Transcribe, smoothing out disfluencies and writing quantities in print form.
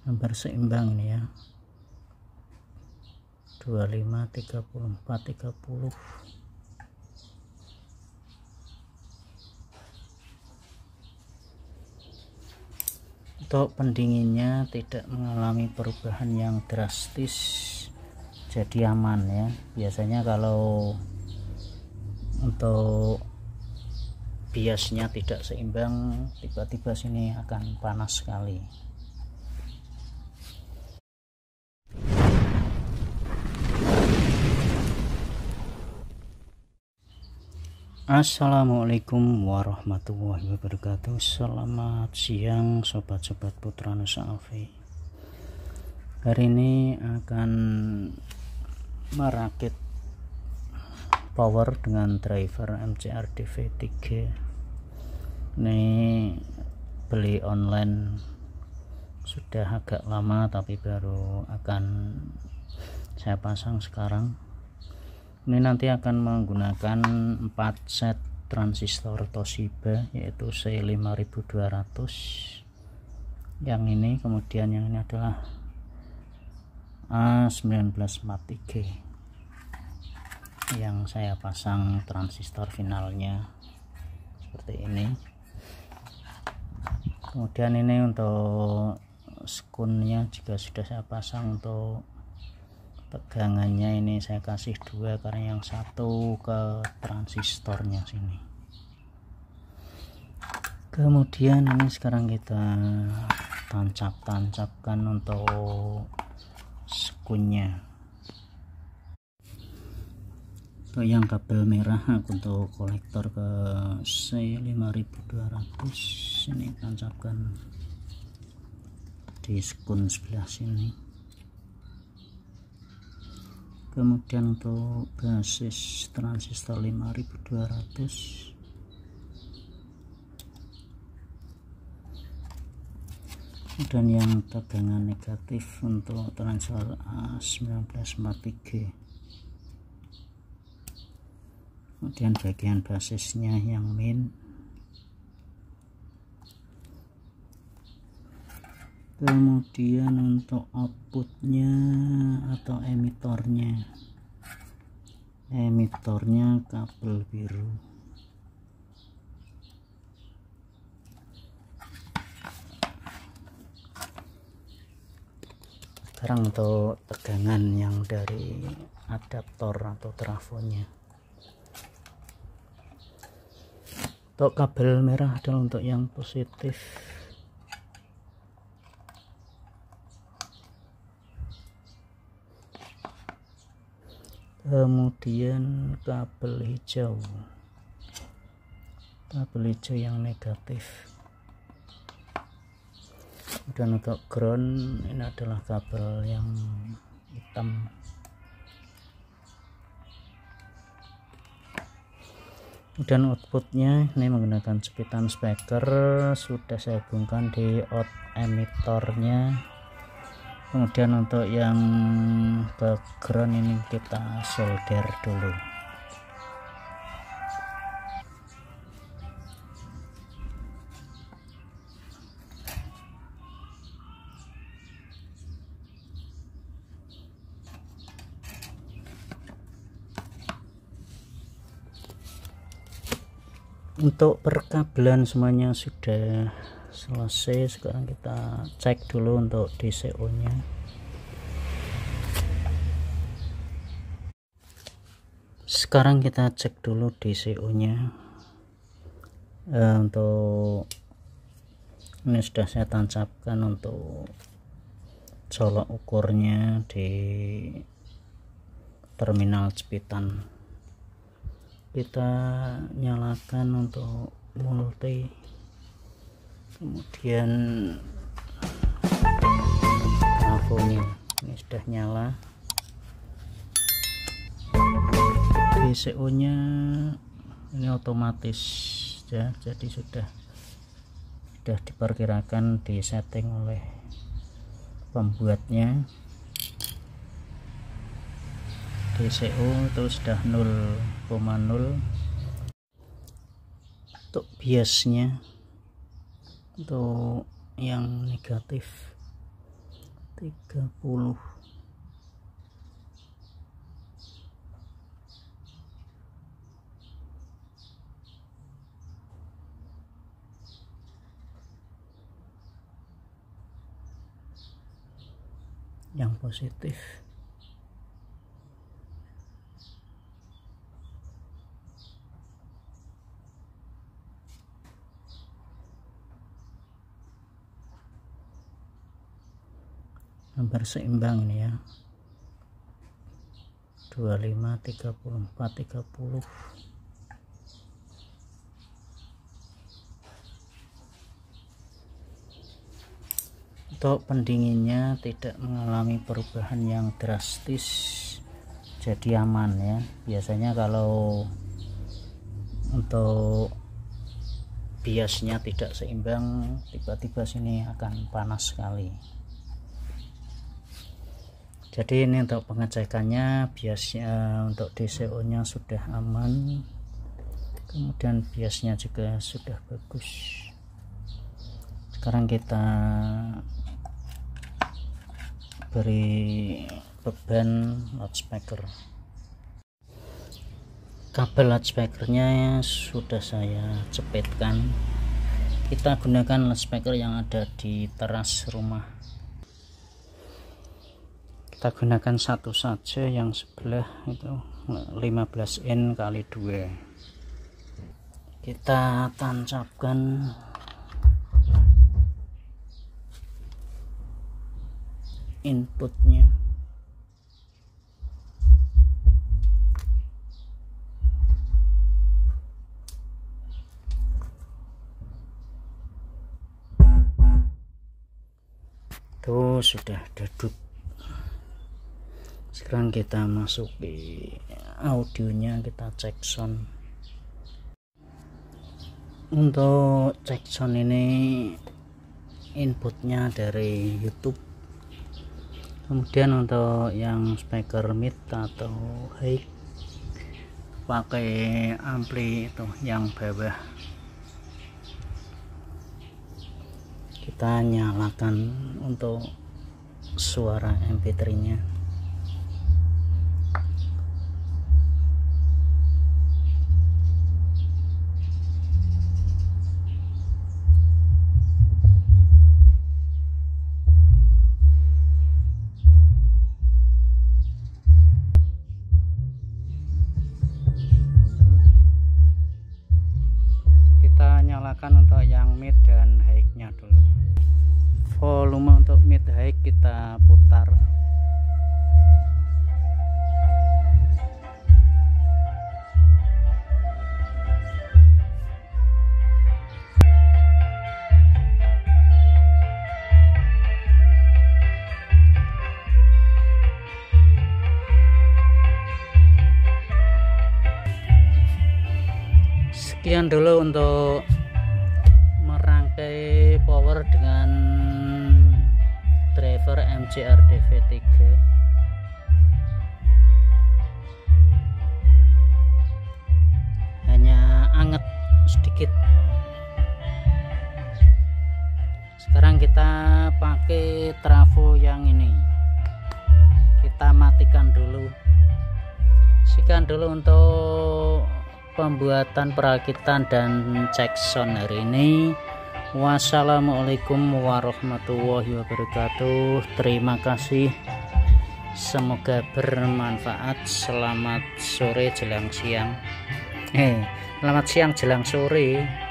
hampir seimbang ini ya, 25, 34, 30. Untuk pendinginnya tidak mengalami perubahan yang drastis, jadi aman ya. Biasanya kalau untuk biasnya tidak seimbang, tiba-tiba sini akan panas sekali. Assalamualaikum warahmatullahi wabarakatuh. Selamat siang sobat-sobat Putra Nusa Alfi. Hari ini akan merakit power dengan driver MCR DV3. Ini beli online sudah agak lama, tapi baru akan saya pasang sekarang. Ini nanti akan menggunakan 4 set transistor Toshiba, yaitu C5200 yang ini, kemudian yang ini adalah A1943 yang saya pasang transistor finalnya seperti ini. Kemudian ini untuk skunnya juga sudah saya pasang. Untuk tegangannya ini saya kasih 2 karena yang satu ke transistornya sini. Kemudian ini sekarang kita tancapkan untuk skunnya. Untuk yang kabel merah untuk kolektor ke C5200 ini tancapkan di skun sebelah sini. Kemudian untuk basis transistor 5200 dan yang tegangan negatif untuk transistor A1943. Kemudian bagian basisnya yang min. Kemudian untuk outputnya atau emitornya kabel biru. Sekarang untuk tegangan yang dari adaptor atau trafonya. Untuk kabel merah adalah untuk yang positif. Kemudian kabel hijau yang negatif. Dan untuk ground ini adalah kabel yang hitam. Dan outputnya ini menggunakan jepitan speaker, sudah saya hubungkan di out emitornya. Kemudian untuk yang background ini kita solder dulu. Untuk perkabelan semuanya sudah selesai. Sekarang kita cek dulu untuk DCO nya. Sekarang kita cek dulu DCO nya. Untuk ini sudah saya tancapkan untuk colok ukurnya di terminal jepitan. Kita nyalakan untuk multi. Kemudian trafonya ini sudah nyala. DCO nya ini otomatis ya, jadi sudah diperkirakan, disetting oleh pembuatnya. DCO itu sudah 0,0. Untuk biasnya untuk yang negatif 30. Yang positif hampir seimbang ini ya, 25, 34, 30. Untuk pendinginnya tidak mengalami perubahan yang drastis, jadi aman ya. Biasanya kalau untuk biasnya tidak seimbang, tiba-tiba sini akan panas sekali. Jadi ini untuk pengecekannya, biasnya untuk DCO nya sudah aman, kemudian biasnya juga sudah bagus. Sekarang kita beri beban loudspeaker. Kabel loudspeakernya sudah saya cepetkan. Kita gunakan loudspeaker yang ada di teras rumah. Kita gunakan satu saja, yang sebelah itu 15 in kali 2. Kita tancapkan inputnya. Tuh sudah duduk. Sekarang kita masuk di audionya, kita cek sound. Untuk cek sound ini inputnya dari YouTube. Kemudian untuk yang speaker mid atau high pakai ampli itu yang bawah. Kita nyalakan untuk suara MP3 nya. Nyalakan untuk yang mid dan high nya dulu. Volume untuk mid high kita putar. Sekian dulu untuk merangkai power dengan driver MCR DV3. Hanya anget sedikit. Sekarang kita pakai trafo yang ini. Kita matikan dulu. Sekian dulu untuk pembuatan, perakitan dan cek sound hari ini. Wassalamualaikum warahmatullahi wabarakatuh. Terima kasih, semoga bermanfaat. Selamat sore jelang siang, selamat siang jelang sore.